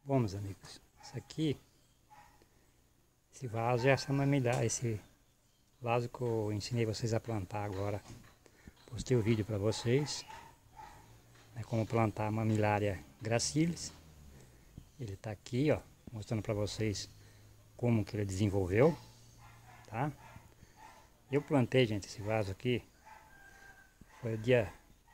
Bom, meus amigos, isso aqui, esse vaso é essa mamilhar, esse vaso que eu ensinei vocês a plantar agora. Postei o vídeo para vocês, né, como plantar a mammillaria gracilis. Ele tá aqui, ó, mostrando para vocês como que ele desenvolveu, tá? Eu plantei, gente, esse vaso aqui, foi o dia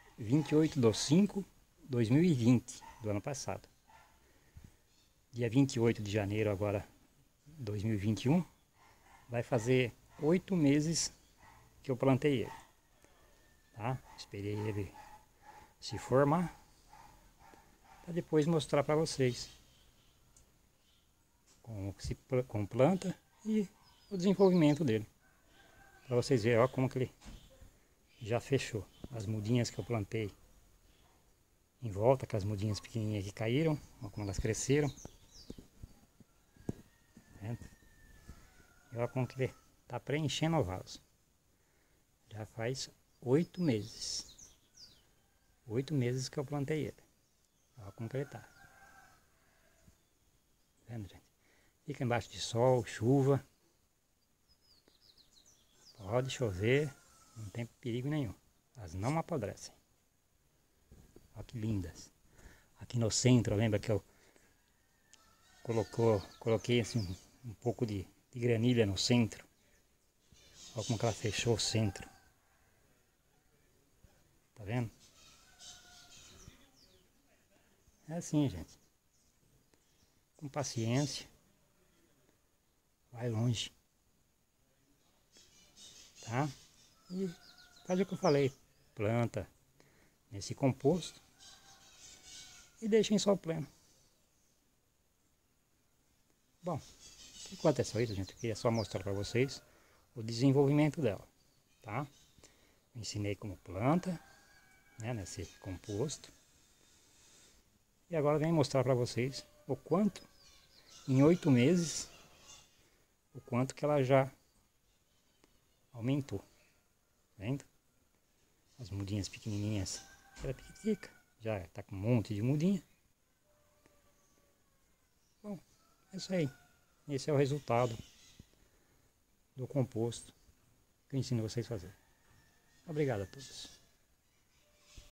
28/5/2020, do ano passado. Dia 28 de janeiro agora, 2021, vai fazer 8 meses que eu plantei ele, tá? Esperei ele se formar para depois mostrar para vocês como planta e o desenvolvimento dele, para vocês verem, ó, como que ele já fechou. As mudinhas que eu plantei em volta, aquelas mudinhas pequenininhas que caíram, ó, como elas cresceram. E olha como que ele está preenchendo o vaso. Já faz 8 meses. 8 meses que eu plantei ele. Olha como que ele está. Vendo, gente? Fica embaixo de sol, chuva. Pode chover, não tem perigo nenhum. Elas não apodrecem. Olha que lindas. Aqui no centro, lembra que eu coloquei assim um pouco de granilha no centro. Olha como que ela fechou o centro. Tá vendo? É assim, gente. Com paciência. Vai longe. Tá? E faz o que eu falei. Planta nesse composto e deixa em sol pleno. Bom, enquanto é só isso, gente, eu queria só mostrar para vocês o desenvolvimento dela, tá? Ensinei como planta, né, nesse composto. E agora eu venho mostrar para vocês o quanto, em 8 meses, o quanto que ela já aumentou. Vendo? As mudinhas pequenininhas, ela é pequitica, já está com um monte de mudinha. Bom, é isso aí. Esse é o resultado do composto que eu ensino vocês a fazer. Obrigado a todos.